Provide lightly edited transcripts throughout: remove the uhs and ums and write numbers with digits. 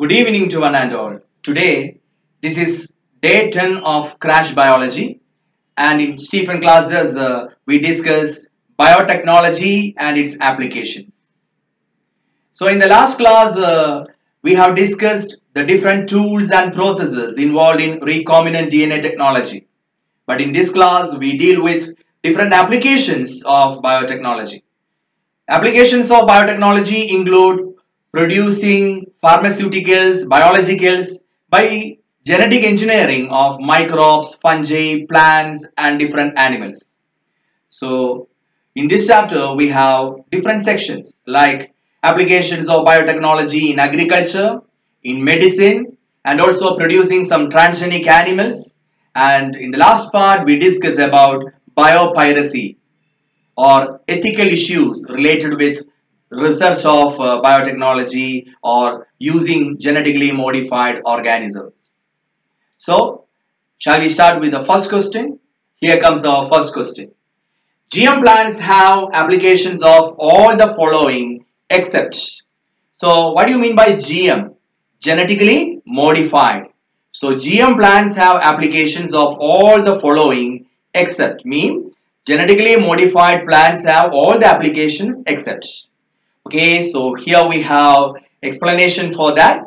Good evening to one and all. Today, this is day 10 of Crash Biology, and in Stephen classes, we discuss biotechnology and its applications. So, in the last class, we have discussed the different tools and processes involved in recombinant DNA technology. But in this class, we deal with different applications of biotechnology. Applications of biotechnology include producing pharmaceuticals, biologicals by genetic engineering of microbes, fungi, plants, and different animals. So, in this chapter, we have different sections like applications of biotechnology in agriculture, in medicine, and also producing some transgenic animals. And in the last part, we discuss about biopiracy or ethical issues related with research of biotechnology or using genetically modified organisms. So, shall we start with the first question? Here comes our first question. GM plants have applications of all the following except. So, what do you mean by GM? Genetically modified. So, GM plants have applications of all the following except mean genetically modified plants have all the applications except. Okay, so here we have explanation for that.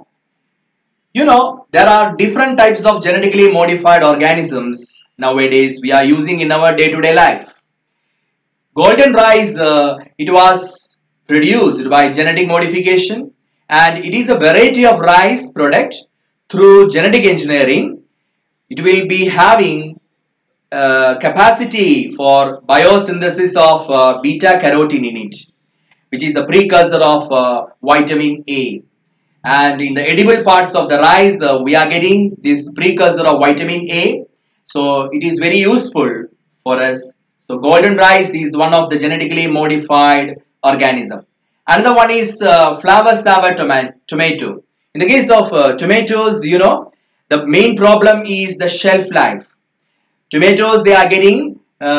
There are different types of genetically modified organisms nowadays we are using in our day-to-day life. Golden rice, it was produced by genetic modification, and it is a variety of rice product through genetic engineering. It will be having capacity for biosynthesis of beta carotene in it, which is a precursor of vitamin A. And in the edible parts of the rice, we are getting this precursor of vitamin A. So it is very useful for us. So golden rice is one of the genetically modified organism. Another one is flower saver tomato. In the case of tomatoes, the main problem is the shelf life. Tomatoes, they are getting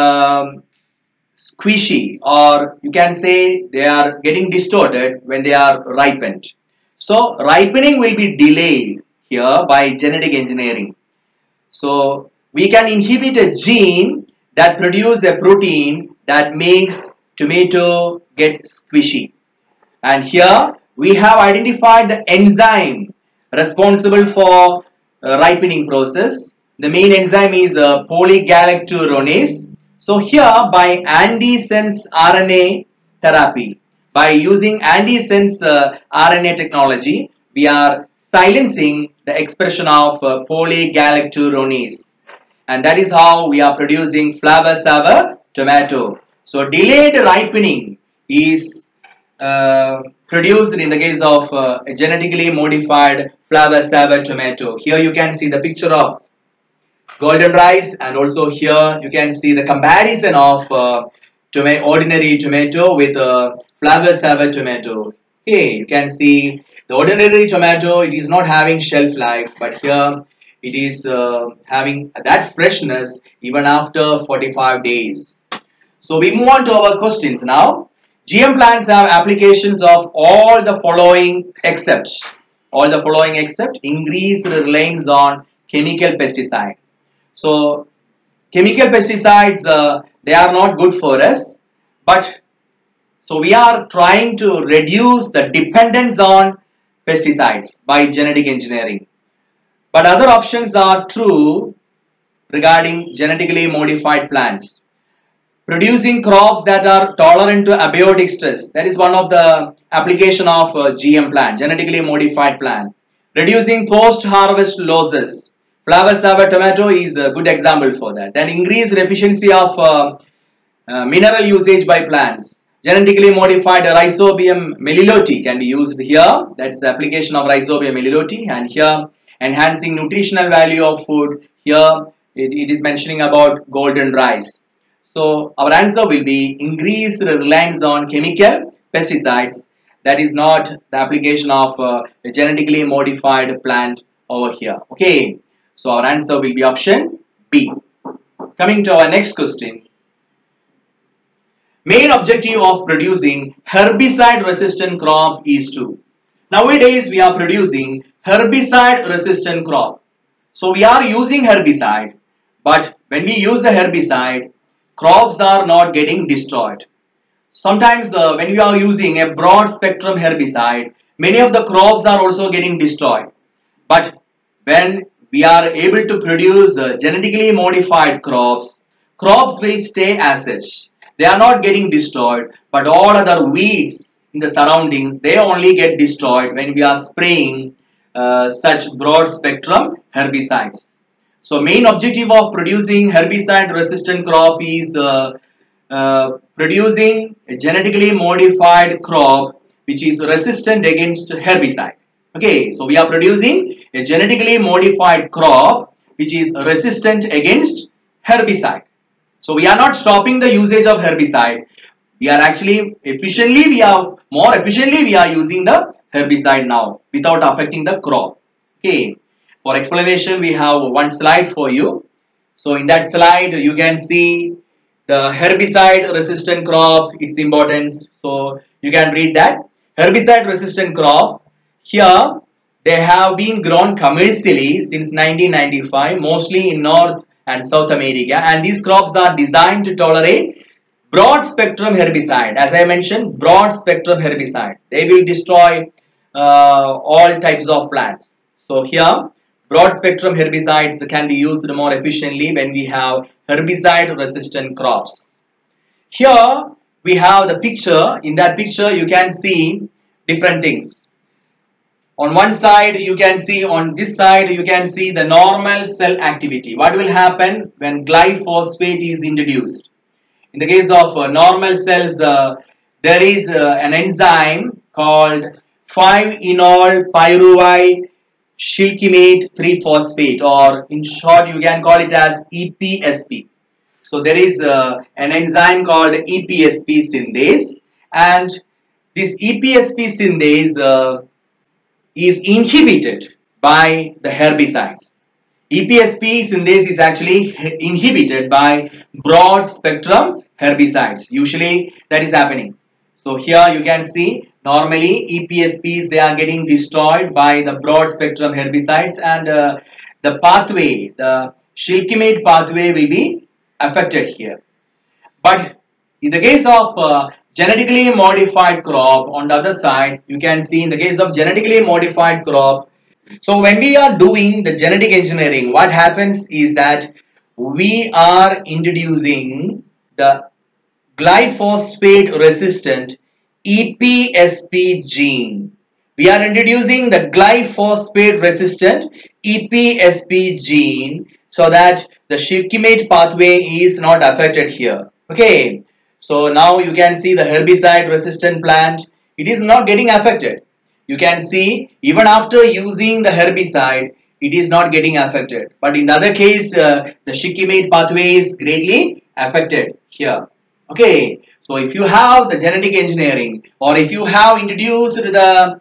squishy, or you can say they are getting distorted when they are ripened. So ripening will be delayed here by genetic engineering. So we can inhibit a gene that produces a protein that makes tomato get squishy. And here we have identified the enzyme responsible for ripening process. The main enzyme is polygalacturonase. So here by antisense RNA therapy, by using antisense RNA technology, we are silencing the expression of polygalacturonase. And that is how we are producing flower saver tomato. So delayed ripening is produced in the case of a genetically modified flower saver tomato. Here you can see the picture of golden rice, and also here you can see the comparison of ordinary tomato with flower saver tomato. Okay, you can see the ordinary tomato, it is not having shelf life, but here it is having that freshness even after 45 days. So we move on to our questions now. GM plants have applications of all the following except. All the following except increased reliance on chemical pesticide. So chemical pesticides, they are not good for us, but so we are trying to reduce the dependence on pesticides by genetic engineering. But other options are true regarding genetically modified plants. Producing crops that are tolerant to abiotic stress. That is one of the application of GM plant, genetically modified plant. Reducing post-harvest losses. Flower saver tomato is a good example for that. Then increased efficiency of mineral usage by plants. Genetically modified Rhizobium meliloti can be used here. That's the application of Rhizobium meliloti. And here enhancing nutritional value of food. Here it is mentioning about golden rice. So our answer will be increased reliance on chemical pesticides. That is not the application of a genetically modified plant over here. Okay. So our answer will be option B. Coming to our next question. Main objective of producing herbicide resistant crop is to. Nowadays we are producing herbicide resistant crop. So we are using herbicide, but when we use the herbicide, crops are not getting destroyed. Sometimes when we are using a broad spectrum herbicide, many of the crops are also getting destroyed. But when we are able to produce genetically modified crops, crops will stay as such. They are not getting destroyed, but all other weeds in the surroundings, they only get destroyed when we are spraying such broad spectrum herbicides. So main objective of producing herbicide resistant crop is producing a genetically modified crop which is resistant against herbicide. Okay, so we are producing a genetically modified crop which is resistant against herbicide. So we are not stopping the usage of herbicide. We are actually more efficiently we are using the herbicide now without affecting the crop. Okay, for explanation we have one slide for you. So in that slide you can see the herbicide resistant crop, its importance. So you can read that. Herbicide resistant crop, here they have been grown commercially since 1995, mostly in North and South America, and these crops are designed to tolerate broad spectrum herbicide. As I mentioned, broad spectrum herbicide, they will destroy all types of plants. So here broad spectrum herbicides can be used more efficiently when we have herbicide resistant crops. Here we have the picture. In that picture you can see different things. On one side you can see, on this side you can see the normal cell activity. What will happen when glyphosate is introduced? In the case of normal cells, there is an enzyme called 5-enol pyruvate shilkimate 3-phosphate, or in short you can call it as EPSP. So there is an enzyme called EPSP synthase, and this EPSP synthase is inhibited by the herbicides. EPSP synthase is actually inhibited by broad spectrum herbicides. Usually that is happening. So here you can see normally EPSPs, they are getting destroyed by the broad spectrum herbicides, and the pathway, the shilkimate pathway will be affected here. But in the case of genetically modified crop, on the other side, you can see in the case of genetically modified crop, so when we are doing the genetic engineering, what happens is that we are introducing the glyphosate resistant EPSP gene. We are introducing the glyphosate resistant EPSP gene so that the shilkimate pathway is not affected here. Okay, so now you can see the herbicide resistant plant, it is not getting affected. You can see even after using the herbicide, it is not getting affected. But in the other case, the shilkimate pathway is greatly affected here. Okay, so if you have the genetic engineering, or if you have introduced the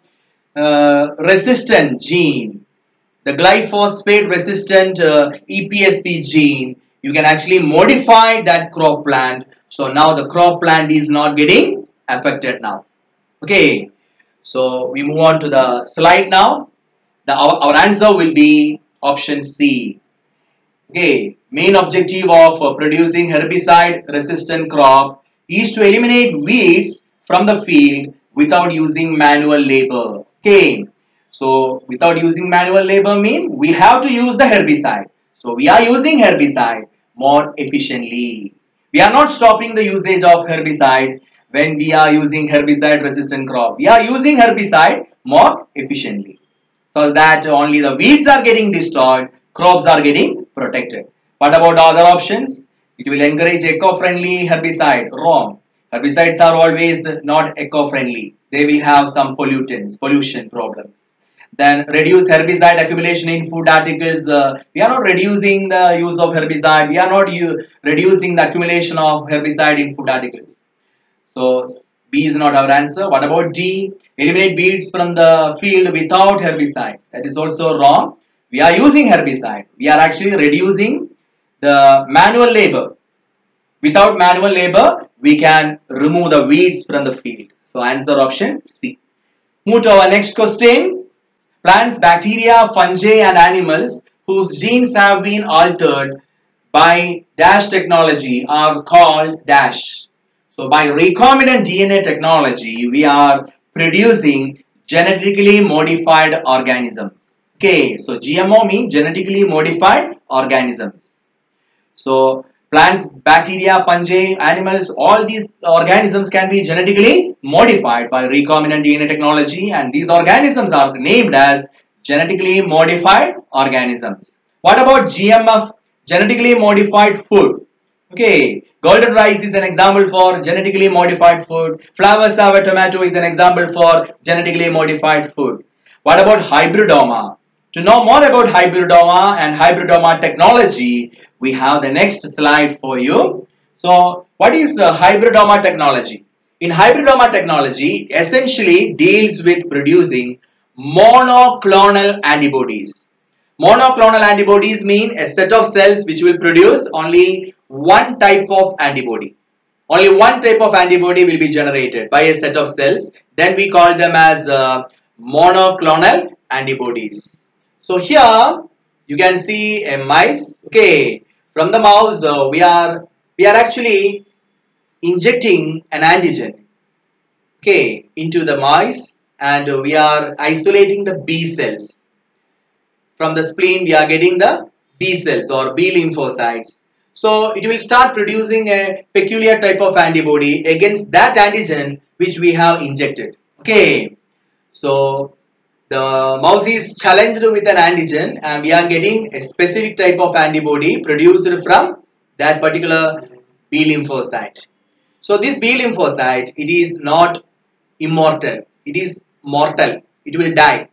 resistant gene, the glyphosate resistant EPSP gene, you can actually modify that crop plant. So now the crop plant is not getting affected now. Okay, so we move on to the slide now. Our answer will be option C. Okay, main objective of producing herbicide resistant crop is to eliminate weeds from the field without using manual labor. Okay, so without using manual labor means we have to use the herbicide. So we are using herbicide more efficiently. We are not stopping the usage of herbicide when we are using herbicide resistant crop. We are using herbicide more efficiently, so that only the weeds are getting destroyed, crops are getting protected. What about other options? It will encourage eco-friendly herbicide. Wrong. Herbicides are always not eco-friendly. They will have some pollutants, pollution problems. Then reduce herbicide accumulation in food articles. We are not reducing the use of herbicide. We are not reducing the accumulation of herbicide in food articles. So B is not our answer. What about D? Eliminate weeds from the field without herbicide. That is also wrong. We are using herbicide. We are actually reducing the manual labor. Without manual labor, we can remove the weeds from the field. So answer option C. Move to our next question. Plants, bacteria, fungi and animals whose genes have been altered by dash technology are called dash. So by recombinant DNA technology, we are producing genetically modified organisms. Okay, so GMO means genetically modified organisms. So plants, bacteria, fungi, animals, all these organisms can be genetically modified by recombinant DNA technology, and these organisms are named as genetically modified organisms. What about GMF, genetically modified food? Okay, golden rice is an example for genetically modified food. Flower sour tomato is an example for genetically modified food. What about hybridoma? To know more about hybridoma and hybridoma technology, we have the next slide for you. So, what is hybridoma technology? In hybridoma technology, essentially deals with producing monoclonal antibodies. Monoclonal antibodies mean a set of cells which will produce only one type of antibody. Only one type of antibody will be generated by a set of cells. Then we call them as monoclonal antibodies. So here you can see a mice. Okay, from the mouse we are actually injecting an antigen, okay, into the mice, and we are isolating the B cells. From the spleen we are getting the B cells or B lymphocytes. So it will start producing a peculiar type of antibody against that antigen which we have injected. Okay, so the mouse is challenged with an antigen and we are getting a specific type of antibody produced from that particular B lymphocyte. So this B lymphocyte, it is not immortal, it is mortal, it will die.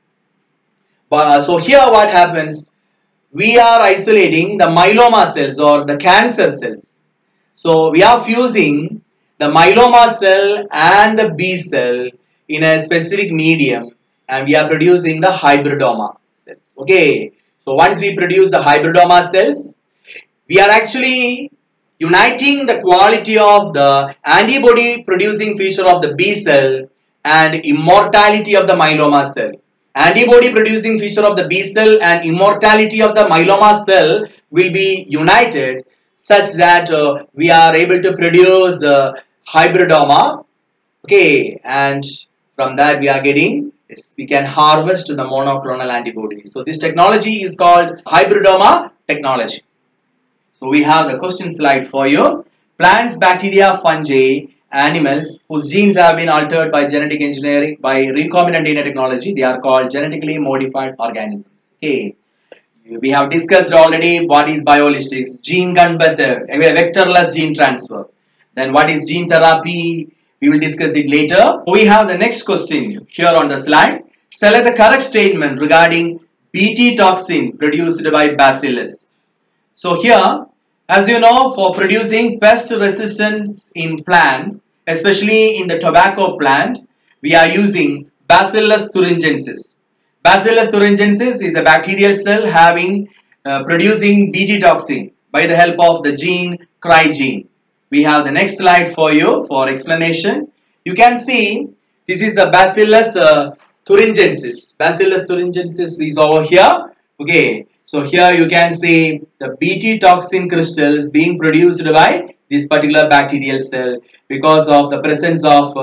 So here what happens, we are isolating the myeloma cells or the cancer cells. So we are fusing the myeloma cell and the B cell in a specific medium, and we are producing the hybridoma cells. Okay, so once we produce the hybridoma cells, we are actually uniting the quality of the antibody producing feature of the B cell and immortality of the myeloma cell. Antibody producing feature of the B cell and immortality of the myeloma cell will be united such that we are able to produce the hybridoma. Okay, and from that we are getting, yes, we can harvest the monoclonal antibody. So this technology is called hybridoma technology. So we have the question slide for you. Plants, bacteria, fungi, animals whose genes have been altered by genetic engineering, by recombinant DNA technology, they are called genetically modified organisms. Okay, we have discussed already what is biologistics, gene converter, vectorless gene transfer. Then what is gene therapy? We will discuss it later. We have the next question here on the slide. Select the correct statement regarding Bt toxin produced by bacillus. So here, as you know, for producing pest resistance in plant, especially in the tobacco plant, we are using Bacillus thuringiensis. Bacillus thuringiensis is a bacterial cell having producing Bt toxin by the help of the gene Cry gene. We have the next slide for you for explanation. You can see this is the Bacillus thuringiensis. Bacillus thuringiensis is over here. Okay, so here you can see the Bt toxin crystals being produced by this particular bacterial cell because of the presence of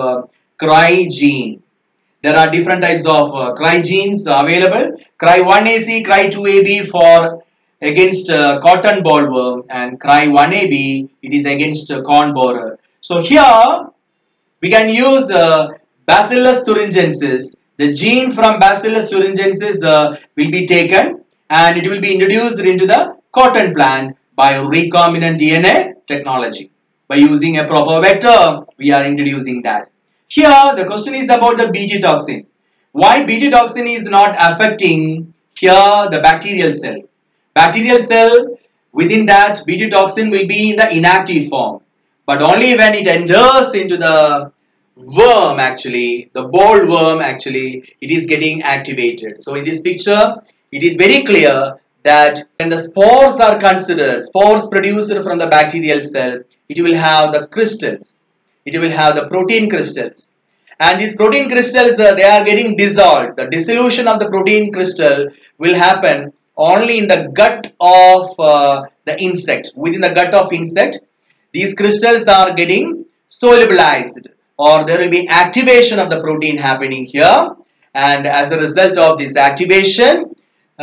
Cry gene. There are different types of Cry genes available. Cry1AC, Cry2AB for against cotton bollworm, and Cry1AB, it is against corn borer. So here we can use Bacillus thuringiensis. The gene from Bacillus thuringiensis will be taken and it will be introduced into the cotton plant by recombinant DNA technology. By using a proper vector, we are introducing that. Here, the question is about the Bt toxin. Why Bt toxin is not affecting here the bacterial cell? Bacterial cell, within that Bt toxin will be in the inactive form. But only when it enters into the worm, actually, the bollworm, actually, it is getting activated. So in this picture, it is very clear that when the spores are considered, spores produced from the bacterial cell, it will have the crystals. It will have the protein crystals. and these protein crystals, they are getting dissolved. The dissolution of the protein crystal will happen only in the gut of the insect. Within the gut of insect, these crystals are getting solubilized, or there will be activation of the protein happening here, and as a result of this activation,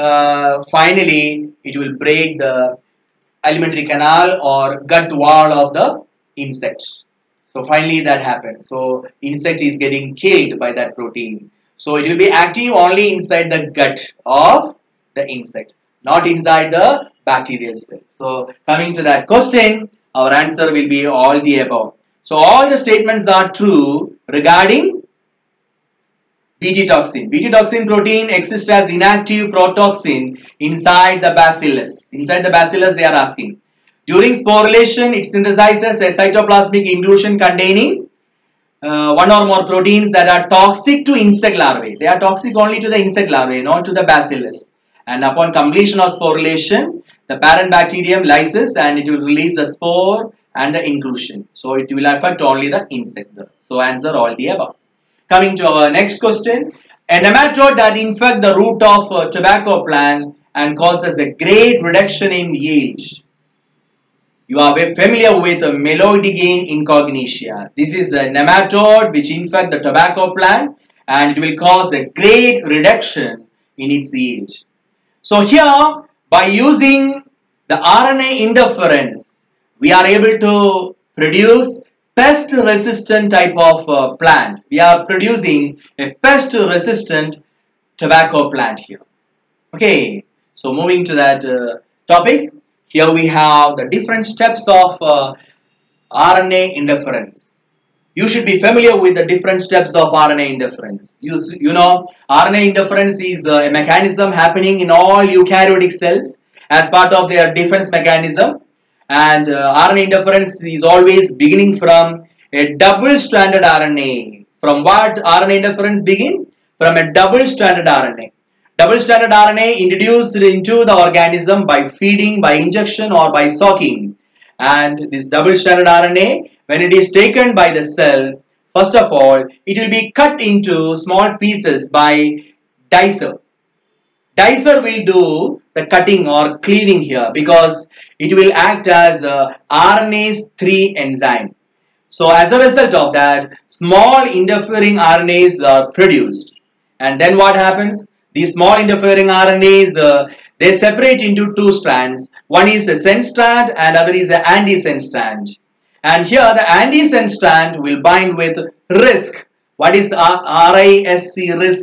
finally it will break the alimentary canal or gut wall of the insect. So finally that happens. So insect is getting killed by that protein. So it will be active only inside the gut of the insect, not inside the bacterial cell. So coming to that question, our answer will be all the above. So all the statements are true regarding Bt toxin. Bt toxin protein exists as inactive protoxin inside the bacillus. Inside the bacillus they are asking. During sporulation, it synthesizes a cytoplasmic inclusion containing one or more proteins that are toxic to insect larvae. They are toxic only to the insect larvae, not to the bacillus. And upon completion of sporulation, the parent bacterium lyses and it will release the spore and the inclusion. So it will affect only the insect. So answer all the above. Coming to our next question. A nematode that infects the root of a tobacco plant and causes a great reduction in yield. You are familiar with Meloidigain incognitia. This is the nematode which infects the tobacco plant and it will cause a great reduction in its yield. So here, by using the RNA interference, we are able to produce pest resistant type of plant. We are producing a pest resistant tobacco plant here. Okay, so moving to that topic. Here we have the different steps of RNA interference. You should be familiar with the different steps of RNA interference. You know, RNA interference is a mechanism happening in all eukaryotic cells as part of their defense mechanism. And RNA interference is always beginning from a double-stranded RNA. From what RNA interference begin? From a double-stranded RNA. Double-stranded RNA introduced into the organism by feeding, by injection or by soaking. And this double-stranded RNA, when it is taken by the cell, first of all, it will be cut into small pieces by dicer. Dicer will do the cutting or cleaving here because it will act as RNase 3 enzyme. So as a result of that, small interfering RNAs are produced. And then what happens? These small interfering RNAs, they separate into two strands. One is a sense strand and other is an antisense strand. And here the antisense strand will bind with RISC. What is RISC RISC?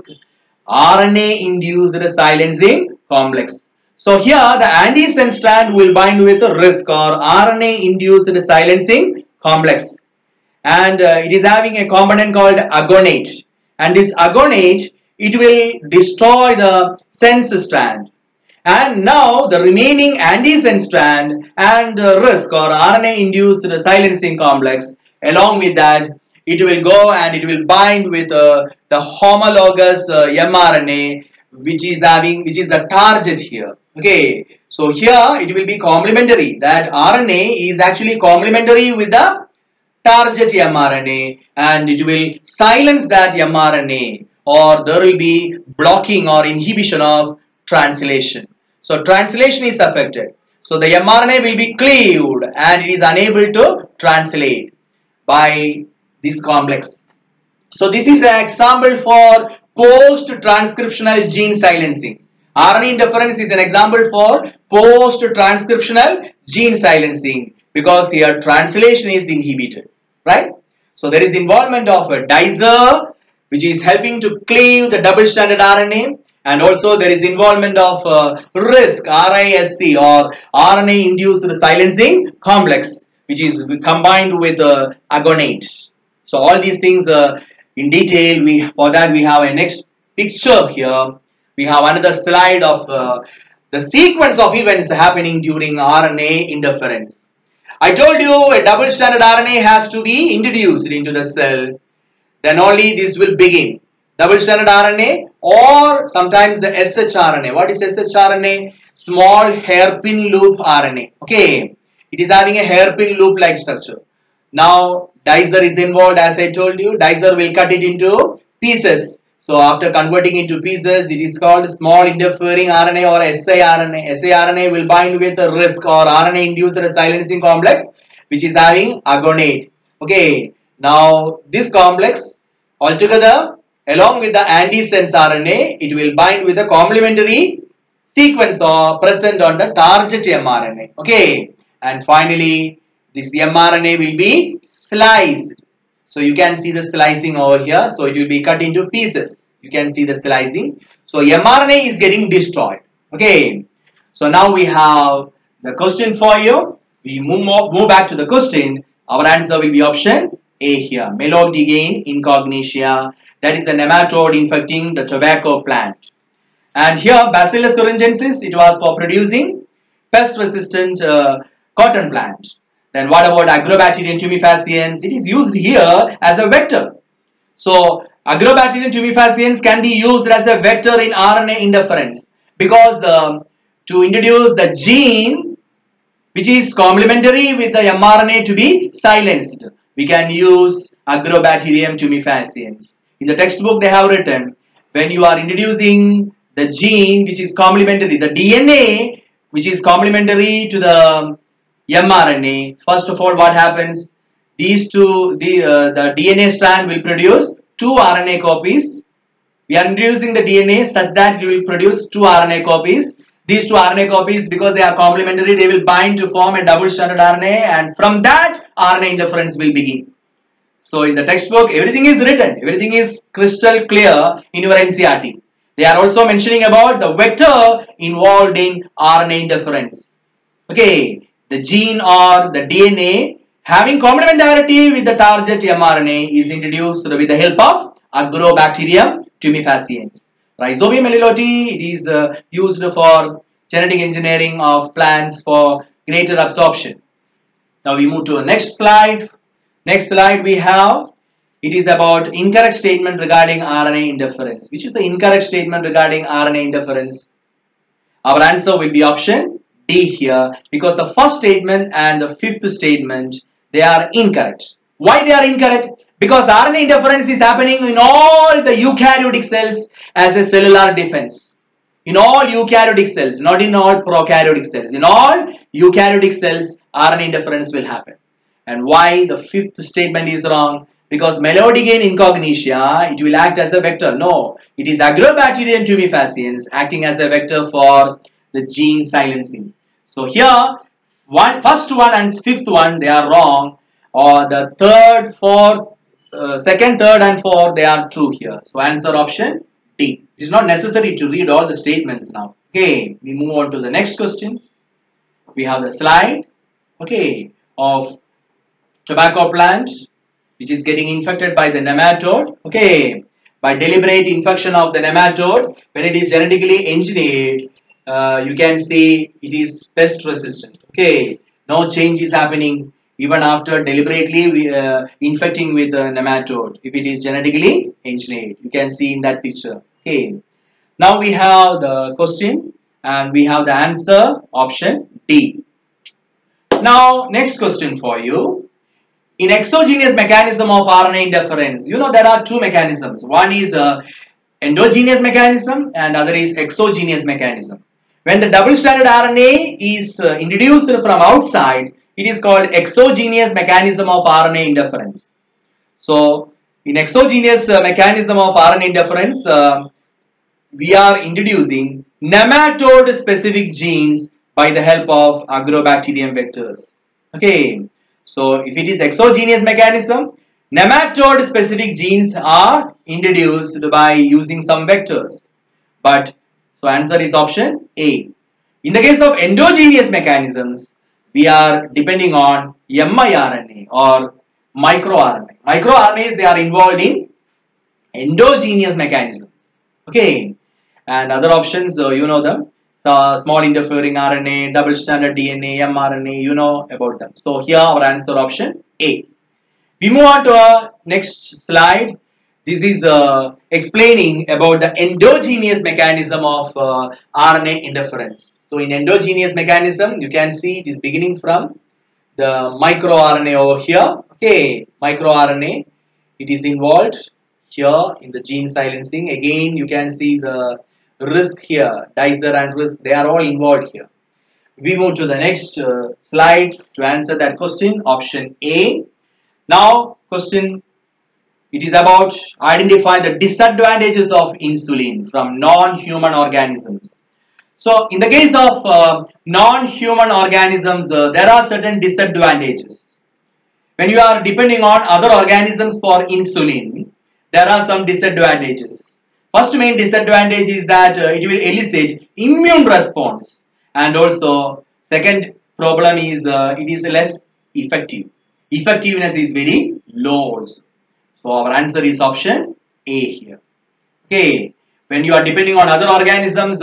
RNA induced silencing complex. So here the antisense strand will bind with RISC or RNA induced silencing complex. And it is having a component called agonate. And this agonate, it will destroy the sense strand. And now the remaining antisense strand and RISC or RNA induced silencing complex, along with that, it will go and it will bind with the homologous mRNA, which is the target here. Okay, so here it will be complementary. That RNA is actually complementary with the target mRNA, and it will silence that mRNA, or there will be blocking or inhibition of translation. So translation is affected. So the mRNA will be cleaved and it is unable to translate by this complex. So this is an example for post-transcriptional gene silencing. RNA interference is an example for post-transcriptional gene silencing because here translation is inhibited, right? So there is involvement of a dicer which is helping to cleave the double-stranded RNA, and also there is involvement of RISC, RISC or RNA-induced silencing complex, which is combined with agonate. So all these things in detail, for that we have a next picture here. We have another slide of the sequence of events happening during RNA interference. I told you a double-stranded RNA has to be introduced into the cell. Then only this will begin. Double-stranded RNA or sometimes the shRNA. What is shRNA? Small hairpin loop RNA. Okay. It is having a hairpin loop like structure. Now Dicer is involved, as I told you. Dicer will cut it into pieces. So after converting into pieces, it is called small interfering RNA or siRNA. siRNA will bind with a RISC or RNA induced silencing complex, which is having agonate. Okay. Now this complex altogether, along with the antisense RNA, it will bind with a complementary sequence or present on the target mRNA. Okay. And finally, this mRNA will be sliced. So you can see the slicing over here. So it will be cut into pieces. You can see the slicing. So mRNA is getting destroyed. Okay. So now we have the question for you. We move back to the question. Our answer will be option A here. Meloidigain incognitia. That is a nematode infecting the tobacco plant. And here Bacillus thuringiensis, it was for producing pest resistant cotton plant. Then what about Agrobacterium tumefaciens? It is used here as a vector. So Agrobacterium tumefaciens can be used as a vector in RNA interference because to introduce the gene which is complementary with the mRNA to be silenced, we can use Agrobacterium tumefaciens. In the textbook they have written, when you are introducing the gene which is complementary, the DNA which is complementary to the mRNA, first of all what happens, these two, the DNA strand will produce two RNA copies. We are introducing the DNA such that we will produce two RNA copies. These two RNA copies, because they are complementary, they will bind to form a double-stranded RNA, and from that RNA interference will begin. So in the textbook everything is written, everything is crystal clear in your NCERT. They are also mentioning about the vector involved in RNA interference. Okay. The gene or the DNA having complementarity with the target mRNA is introduced with the help of Agrobacterium tumefaciens. Rhizobium ellioti, it is used for genetic engineering of plants for greater absorption. Now we move to the next slide. Next slide we have, it is about incorrect statement regarding RNA interference. Which is the incorrect statement regarding RNA interference? Our answer will be option D here, because the first statement and the fifth statement, they are incorrect. Why they are incorrect? Because RNA interference is happening in all the eukaryotic cells as a cellular defense. In all eukaryotic cells, not in all prokaryotic cells. In all eukaryotic cells, RNA interference will happen. And why the fifth statement is wrong? Because Meloidigain incognitia, it will act as a vector. No, it is Agrobacterium tumefaciens acting as a vector for the gene silencing. So here, first one and fifth one, they are wrong. Or the third, fourth, second, third and fourth, they are true here. So answer option D. It is not necessary to read all the statements now. Okay, we move on to the next question. We have the slide, okay, of tobacco plant which is getting infected by the nematode. Okay, by deliberate infection of the nematode, when it is genetically engineered, you can see it is pest resistant. Okay, no change is happening even after deliberately infecting with a nematode if it is genetically engineered. You can see in that picture. Okay, now we have the question and we have the answer option D. Now next question for you. In exogenous mechanism of RNA interference, you know there are two mechanisms. One is endogenous mechanism and other is exogenous mechanism. When the double-stranded RNA is introduced from outside, it is called exogenous mechanism of RNA interference. So, in exogenous mechanism of RNA interference, we are introducing nematode-specific genes by the help of Agrobacterium vectors. Okay. So, if it is exogenous mechanism, nematode-specific genes are introduced by using some vectors. But, so answer is option A. In the case of endogenous mechanisms, we are depending on miRNA or microRNA. MicroRNAs, they are involved in endogenous mechanisms. Okay. And other options, you know them. Small interfering RNA, double-stranded DNA, mRNA, you know about them. So here our answer option A. We move on to our next slide. This is explaining about the endogenous mechanism of RNA interference. So in endogenous mechanism, you can see it is beginning from the microRNA over here. Okay, microRNA, it is involved here in the gene silencing. Again, you can see the risk here, dicer and risk, they are all involved here. We move to the next slide to answer that question, option A. Now, question, it is about identify the disadvantages of insulin from non-human organisms. So, in the case of non-human organisms, there are certain disadvantages. When you are depending on other organisms for insulin, there are some disadvantages. First main disadvantage is that it will elicit immune response, and also second problem is it is less effective. Effectiveness is very low also. So our answer is option A here. Okay, when you are depending on other organisms,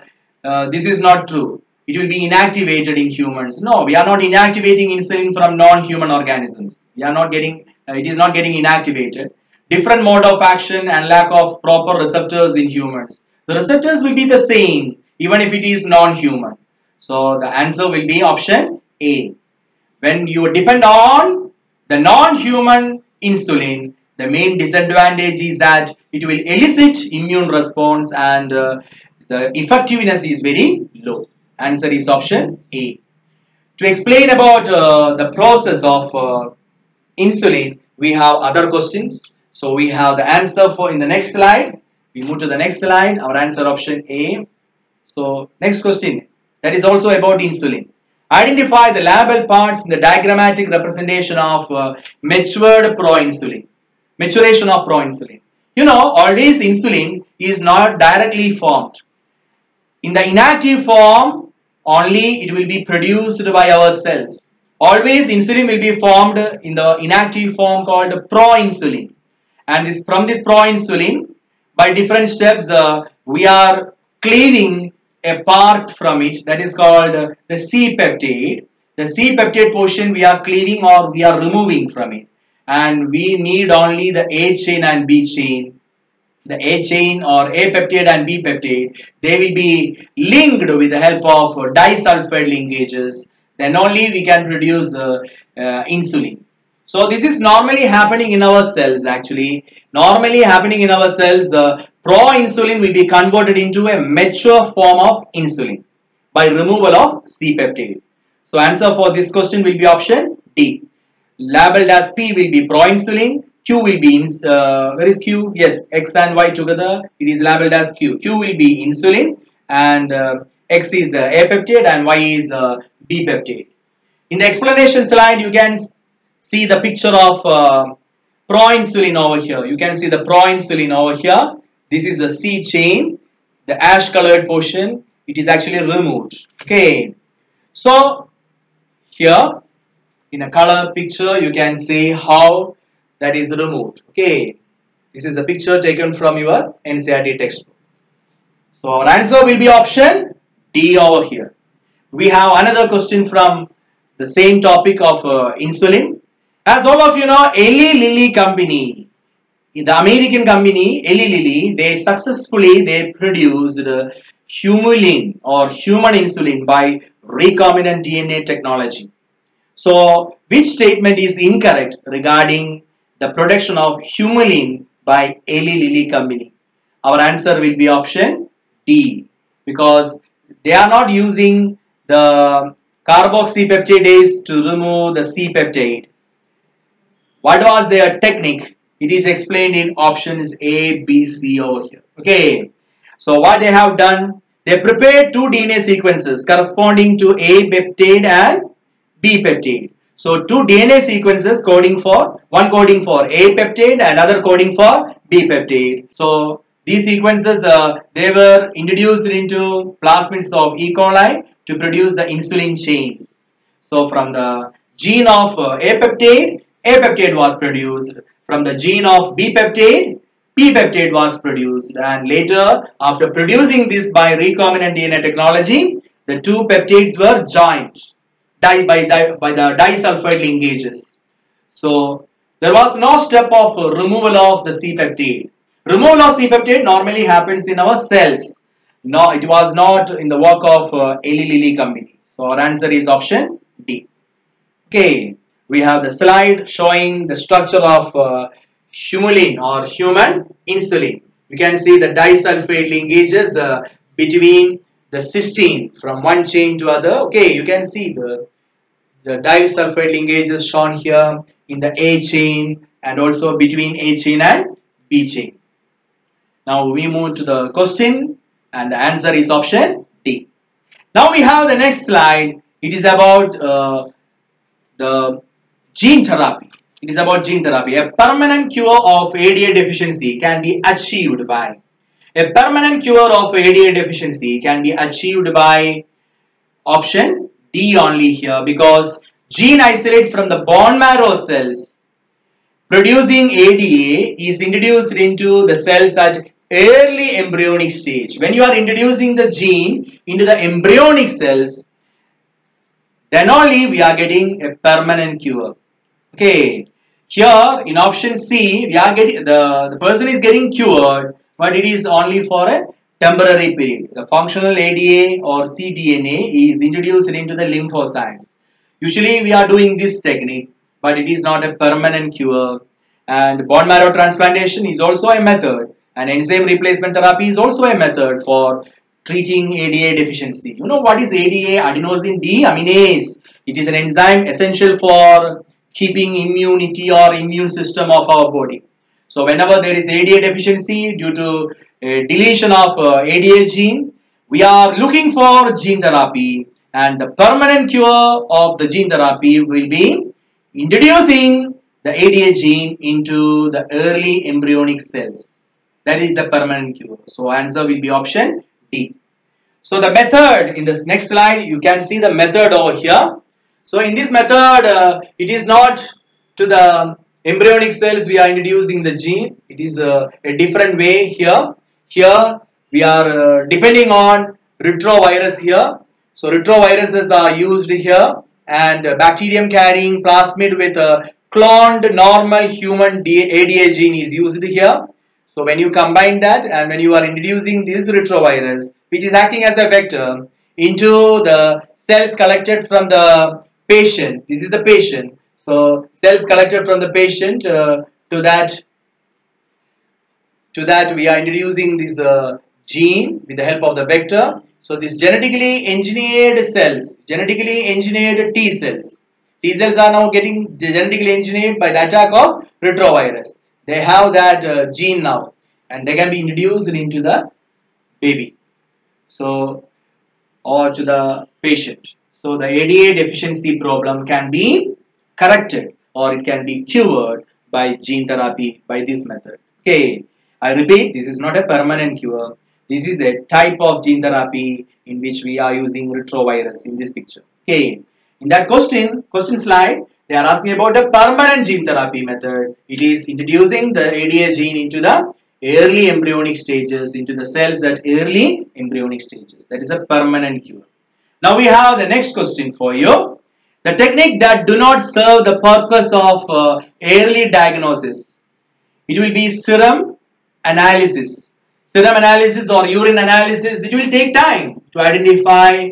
this is not true. It will be inactivated in humans. No, we are not inactivating insulin from non-human organisms. We are not getting, it is not getting inactivated. Different mode of action and lack of proper receptors in humans. The receptors will be the same even if it is non-human. So the answer will be option A. When you depend on the non-human insulin, the main disadvantage is that it will elicit immune response and the effectiveness is very low. Answer is option A. To explain about the process of insulin, we have other questions. So we have the answer for in the next slide. We move to the next slide. Our answer option A. So next question, that is also about insulin. Identify the labile parts in the diagrammatic representation of matured proinsulin. Maturation of proinsulin. You know, always insulin is not directly formed. In the inactive form, only it will be produced by our cells. Always insulin will be formed in the inactive form called proinsulin. And this, from this proinsulin, by different steps, we are cleaving a part from it, that is called the C-peptide. The C-peptide portion we are cleaving or we are removing from it. And we need only the A chain and B chain. The A chain or A peptide and B peptide, they will be linked with the help of disulfide linkages. Then only we can produce insulin. So this is normally happening in our cells actually. Normally happening in our cells, proinsulin will be converted into a mature form of insulin by removal of C-peptide. So answer for this question will be option D. Labeled as P will be proinsulin, Q will be, where is Q? Yes, X and Y together, it is labeled as Q. Q will be insulin and X is A peptide and Y is B peptide. In the explanation slide, you can see the picture of proinsulin over here. You can see the proinsulin over here. This is the C chain, the ash colored portion. It is actually removed. Okay. So here in a color picture, you can see how that is removed. Okay. This is the picture taken from your NCERT textbook. So our answer will be option D over here. We have another question from the same topic of insulin. As all of you know, Eli Lilly company, the American company Eli Lilly, they successfully produced Humulin or human insulin by recombinant DNA technology. So, which statement is incorrect regarding the production of Humulin by Eli Lilly company? Our answer will be option D, because they are not using the carboxypeptidase to remove the C-peptide. What was their technique? It is explained in options A, B, C over here. Okay. So what they have done, they prepared two DNA sequences corresponding to A peptide and B peptide. So two DNA sequences coding for, one coding for A peptide and other coding for B peptide. So these sequences, they were introduced into plasmids of E. coli to produce the insulin chains. So from the gene of A peptide was produced. From the gene of B peptide was produced. And later, after producing this by recombinant DNA technology, the two peptides were joined by the disulfide linkages. So there was no step of removal of the C-peptide. Removal of C-peptide normally happens in our cells. No, it was not in the work of Eli Lilly company. So our answer is option D. Okay. we have the slide showing the structure of humulin or human insulin. You can see the disulfide linkages between the cysteine from one chain to other. Okay, you can see the disulfide linkages shown here in the A chain and also between A chain and B chain. Now we move to the question and the answer is option D. Now we have the next slide. It is about the gene therapy. It is about gene therapy. A permanent cure of ADA deficiency can be achieved by. A permanent cure of ADA deficiency can be achieved by option D only here, because gene isolate from the bone marrow cells producing ADA is introduced into the cells at early embryonic stage. When you are introducing the gene into the embryonic cells, then only we are getting a permanent cure. Okay, here in option C, we are getting the person is getting cured, but it is only for a temporary period. The functional ADA or cDNA is introduced into the lymphocytes. Usually we are doing this technique, but it is not a permanent cure. And bone marrow transplantation is also a method, and enzyme replacement therapy is also a method for treating ADA deficiency. You know what is ADA? Adenosine deaminase. It is an enzyme essential for keeping immunity or immune system of our body. So whenever there is ADA deficiency due to deletion of ADA gene, we are looking for gene therapy, and the permanent cure of the gene therapy will be introducing the ADA gene into the early embryonic cells. That is the permanent cure. So answer will be option D. So the method in this next slide, you can see the method over here. So in this method, it is not to the embryonic cells we are introducing the gene. It is a different way here. Here we are depending on retrovirus here. So retroviruses are used here, and bacterium carrying plasmid with a cloned normal human ADA gene is used here. So when you combine that and when you are introducing this retrovirus, which is acting as a vector, into the cells collected from the patient, this is the patient. So cells collected from the patient to that we are introducing this gene with the help of the vector. So these genetically engineered cells, genetically engineered T cells. T cells are now getting genetically engineered by the attack of retrovirus. They have that gene now, and they can be introduced into the baby, so or to the patient. So the ADA deficiency problem can be corrected or it can be cured by gene therapy by this method. Okay, I repeat, this is not a permanent cure. This is a type of gene therapy in which we are using retrovirus in this picture. Okay, in that question slide, they are asking about the permanent gene therapy method. It is introducing the ADA gene into the early embryonic stages, into the cells at early embryonic stages. That is a permanent cure. Now we have the next question for you. The technique that do not serve the purpose of early diagnosis. It will be serum analysis. Serum analysis or urine analysis, it will take time to identify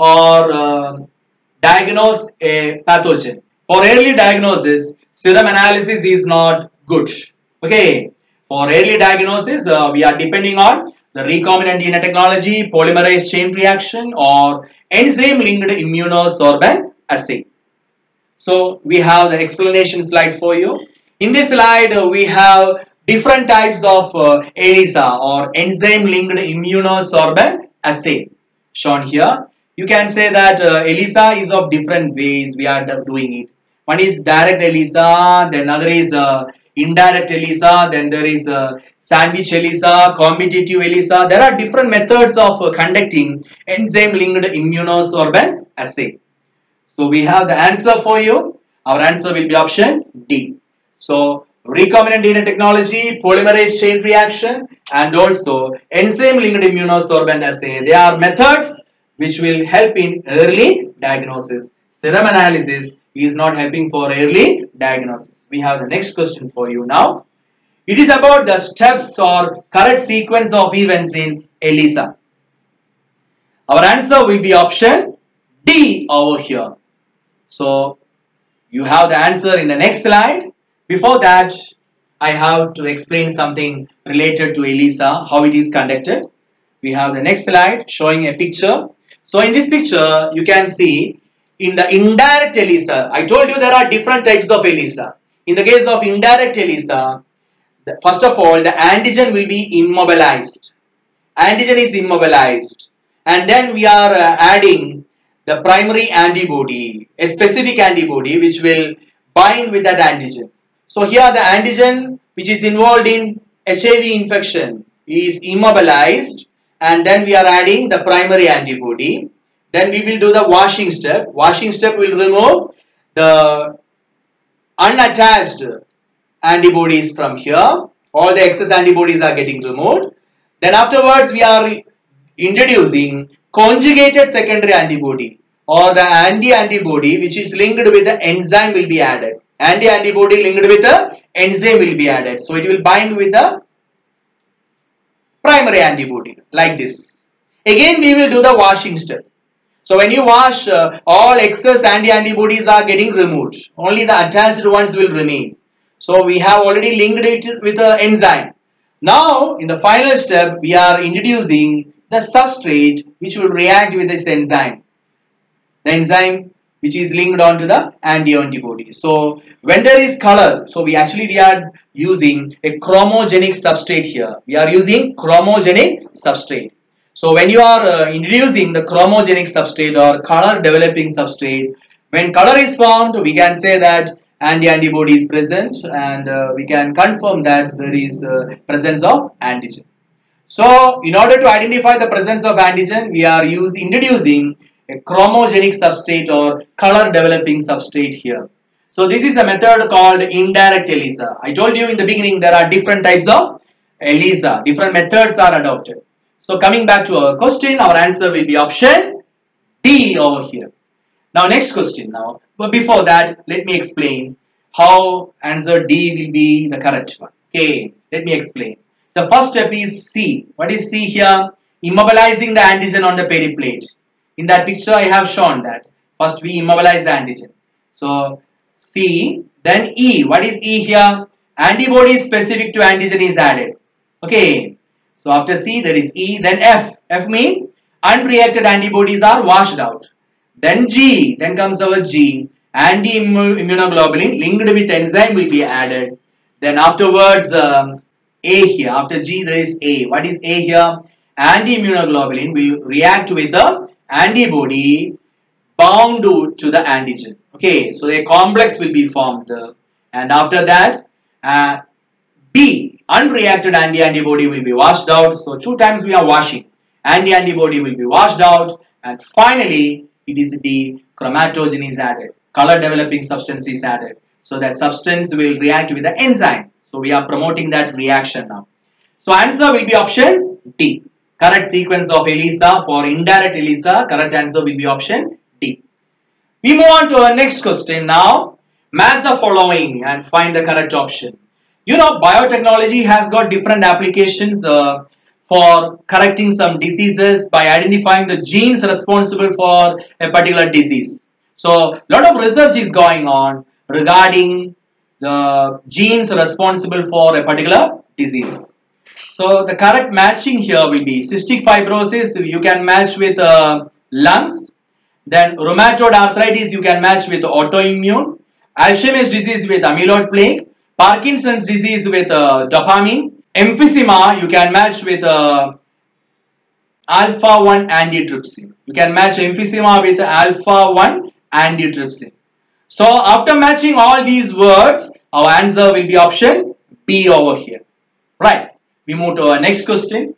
or diagnose a pathogen. For early diagnosis, serum analysis is not good. Okay, for early diagnosis, we are depending on the recombinant DNA technology, polymerase chain reaction, or enzyme-linked immunosorbent assay. So we have the explanation slide for you. In this slide, we have different types of ELISA or enzyme-linked immunosorbent assay shown here. You can say that ELISA is of different ways we are doing it. One is direct ELISA, then another is indirect ELISA, then there is sandwich ELISA, competitive ELISA. There are different methods of conducting enzyme-linked immunosorbent assay. So we have the answer for you. Our answer will be option D. So recombinant DNA technology, polymerase chain reaction, and also enzyme-linked immunosorbent assay. They are methods which will help in early diagnosis. Serum analysis is not helping for early diagnosis. We have the next question for you now. It is about the steps or correct sequence of events in ELISA. Our answer will be option D over here. So You have the answer in the next slide. Before that, I have to explain something related to ELISA, how it is conducted. We have the next slide showing a picture. So in this picture, you can see in the indirect ELISA, I told you there are different types of ELISA. In the case of indirect ELISA, first of all, the antigen will be immobilized. Antigen is immobilized. And then we are adding the primary antibody, a specific antibody which will bind with that antigen. So here the antigen which is involved in HIV infection is immobilized, and then we are adding the primary antibody. Then we will do the washing step. Washing step will remove the unattached antibodies from here. All the excess antibodies are getting removed. Then afterwards we are introducing conjugated secondary antibody, or the anti-antibody which is linked with the enzyme will be added. Anti-antibody linked with the enzyme will be added. So it will bind with the primary antibody like this. Again we will do the washing step. So when you wash, all excess anti-antibodies are getting removed. Only the attached ones will remain. So we have already linked it with the enzyme. Now in the final step we are introducing the substrate which will react with this enzyme. The enzyme which is linked onto the anti-antibody. So when there is color, so we are using a chromogenic substrate here. We are using chromogenic substrate. So when you are introducing the chromogenic substrate or color developing substrate, when color is formed, we can say that anti-antibody is present, and we can confirm that there is presence of antigen. So in order to identify the presence of antigen, we are introducing a chromogenic substrate or color developing substrate here. So this is a method called indirect ELISA. I told you in the beginning there are different types of ELISA. Different methods are adopted. So coming back to our question, our answer will be option D over here. Now next question now. But before that, let me explain how answer D will be the correct one. Okay, let me explain. The first step is C. What is C here? Immobilizing the antigen on the periplate. In that picture, I have shown that. First, we immobilize the antigen. So, C, then E. What is E here? Antibody specific to antigen is added. Okay. So, after C, there is E. Then F. F means unreacted antibodies are washed out. Then G. Then comes our G. Anti-immunoglobulin linked with enzyme will be added. Then afterwards, A here. After G, there is A. What is A here? Anti-immunoglobulin will react with the antibody bound to the antigen. Okay, so a complex will be formed. And after that, B, unreacted anti-antibody will be washed out. So 2 times we are washing. Anti-antibody will be washed out. And finally, it is D, chromatogen is added. Color developing substance is added. So that substance will react with the enzyme. So we are promoting that reaction now. So answer will be option D. Correct sequence of ELISA for indirect ELISA. Correct answer will be option D. We move on to our next question now. Match the following and find the correct option. You know, biotechnology has got different applications for correcting some diseases by identifying the genes responsible for a particular disease. So, a lot of research is going on regarding the genes responsible for a particular disease. So, the correct matching here will be cystic fibrosis, you can match with lungs. Then rheumatoid arthritis, you can match with autoimmune. Alzheimer's disease with amyloid plaque. Parkinson's disease with dopamine. Emphysema, you can match with alpha-1 antitrypsin. You can match emphysema with alpha-1 antitrypsin. So, after matching all these words, our answer will be option B over here. Right. We move to our next question.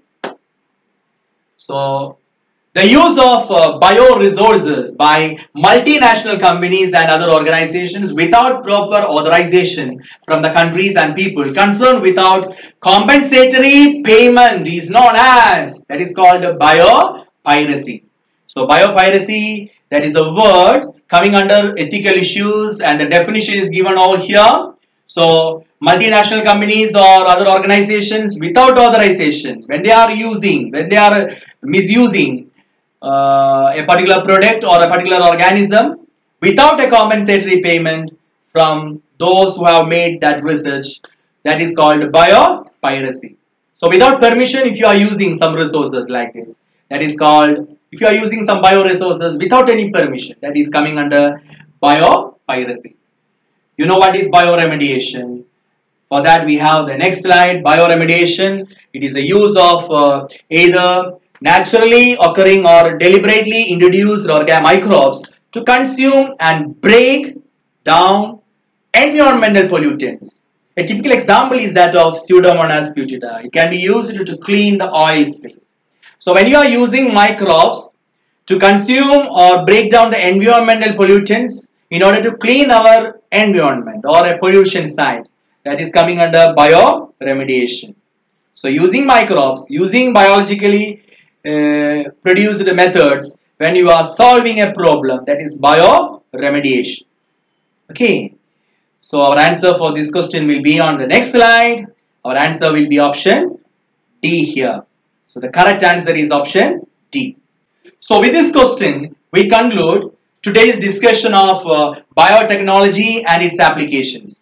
So, the use of bioresources by multinational companies and other organizations without proper authorization from the countries and people concerned without compensatory payment is known as, that is called biopiracy. So biopiracy, that is a word coming under ethical issues, and the definition is given over here. So multinational companies or other organizations without authorization, when they are misusing a particular product or a particular organism without a compensatory payment, from those who have made that research. That is called biopiracy. So without permission, if you are using some resources like this, that is called, if you are using some bioresources without any permission, that is coming under biopiracy. You know what is bioremediation? For that we have the next slide. Bioremediation, it is the use of either naturally occurring or deliberately introduced microbes to consume and break down environmental pollutants. A typical example is that of Pseudomonas putida. It can be used to clean the oil spills. So when you are using microbes to consume or break down the environmental pollutants in order to clean our environment or a pollution site, that is coming under bioremediation. So using microbes, using biologically produced methods when you are solving a problem, that is bioremediation. Okay. So our answer for this question will be on the next slide. Our answer will be option D here. So the correct answer is option D. So with this question, we conclude today's discussion of biotechnology and its applications.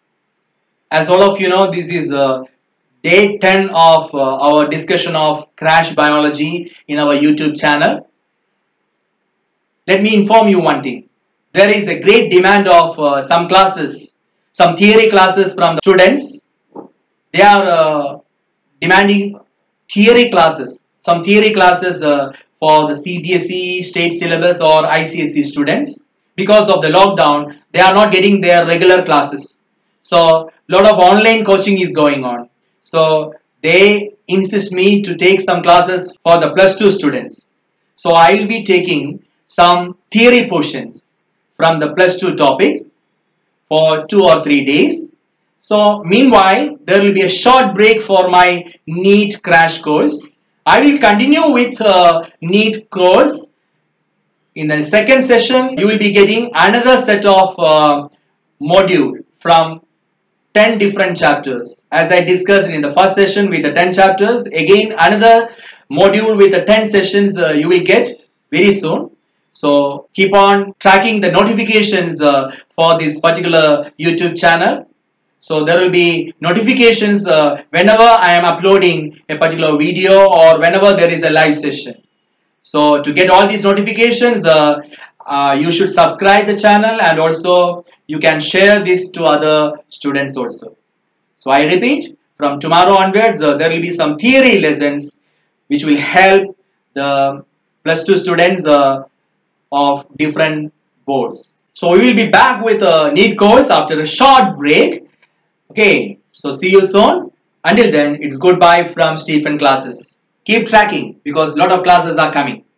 As all of you know, this is day 10 of our discussion of crash biology in our YouTube channel. Let me inform you one thing. There is a great demand of some classes, some theory classes from the students. They are demanding theory classes, some theory classes for the CBSE, state syllabus or ICSE students. Because of the lockdown, they are not getting their regular classes. So, lot of online coaching is going on. So, they insist me to take some classes for the plus 2 students. So, I will be taking some theory portions from the plus 2 topic for 2 or 3 days. So meanwhile, there will be a short break for my NEET crash course. I will continue with NEET course. In the second session, you will be getting another set of module from 10 different chapters. As I discussed in the first session with the 10 chapters, again another module with the 10 sessions you will get very soon. So keep on tracking the notifications for this particular YouTube channel. So there will be notifications whenever I am uploading a particular video or whenever there is a live session. So to get all these notifications, you should subscribe the channel, and also you can share this to other students also. So I repeat, from tomorrow onwards, there will be some theory lessons which will help the plus 2 students of different boards. So we will be back with a NEET course after a short break. Okay, so see you soon. Until then, it's goodbye from Stephen Classes. Keep tracking because a lot of classes are coming.